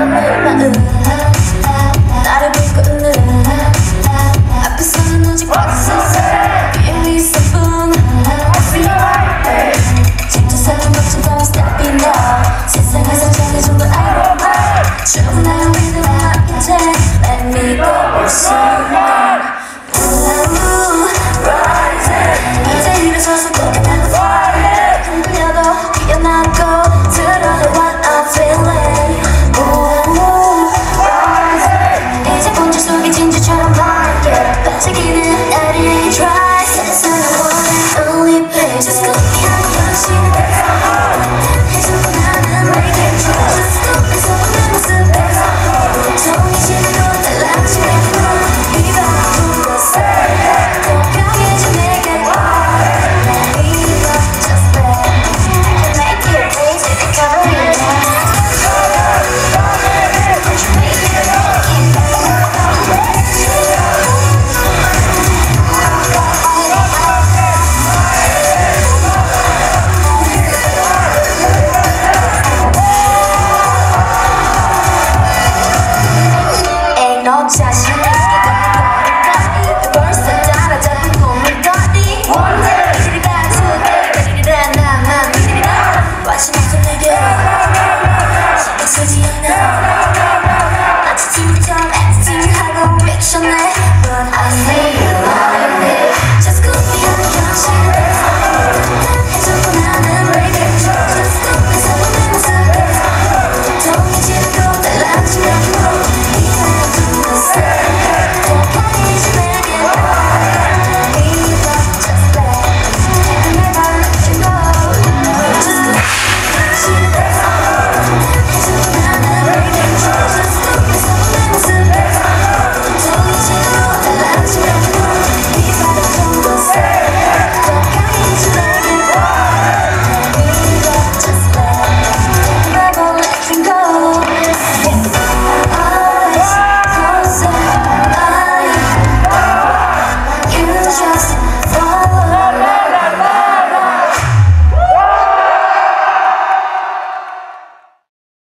마음 나를 보고 웃는 앞에서는 오직 박수 위에 있어뿐 진짜 사람 없지 don't stop it now 세상에서 제일 좋은 I don't know 충분한 우리는 나 이제 let me go 이제 일어서서 고개는 fire 흔들려도 피어나고 들어도 what I'm feeling 이제 본질 속에 진주처럼 밝게 반짝이는 나를 try 세상은 one and only place Just go beyond your shit 해주고 나는 make it true Just go 뺏어 내 모습에서 정해지는 건 달라지는 건 이 밤도 say 더 강해진 내게 Maybe just let make it crazy cover your head Ain't no 자신이 이거 벌써 따라잡은 꿈을 거리 Wonder 이들이 가수게 내리리라 나만 믿으리라 마지막은 내게 신경 쓰지 않아